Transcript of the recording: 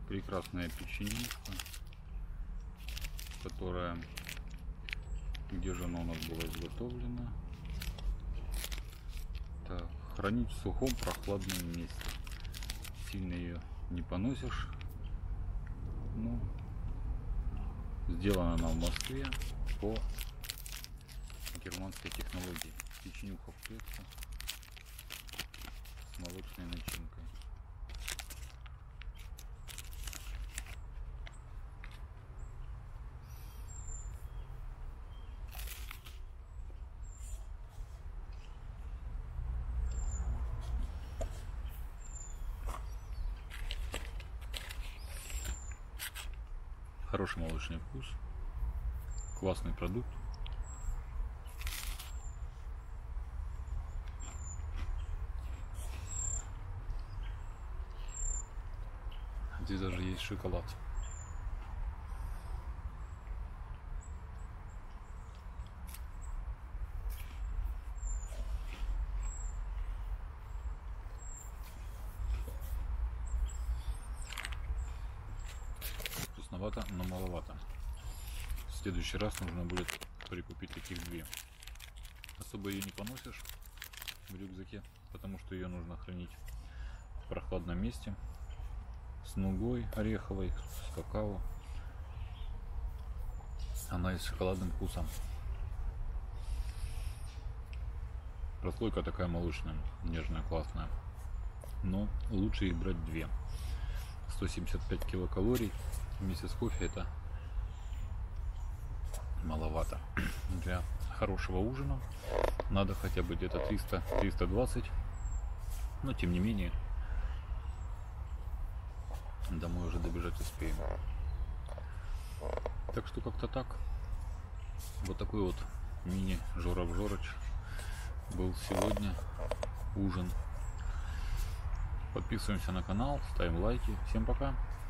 Прекрасная печенишка, которая, где же она у нас была изготовлена. Так, хранить в сухом прохладном месте. Сильно ее не поносишь. Ну, сделана она в Москве по германской технологии. Печенюха в клетку с молочной начинкой. Хороший молочный вкус, классный продукт. Здесь даже есть шоколад. Вкусновато, но маловато. В следующий раз нужно будет прикупить таких две. Особо ее не поносишь в рюкзаке, потому что ее нужно хранить в прохладном месте. С нугой ореховой, с какао. Она и с шоколадным вкусом. Прослойка такая молочная, нежная, классная. Но лучше их брать две. 175 килокалорий вместе с кофе — это маловато. Для хорошего ужина надо хотя бы где-то 300-320. Но тем не менее, домой уже добежать успеем. Так что как-то так. Вот такой вот мини Жора Жорыч был сегодня ужин. Подписываемся на канал, ставим лайки. Всем пока.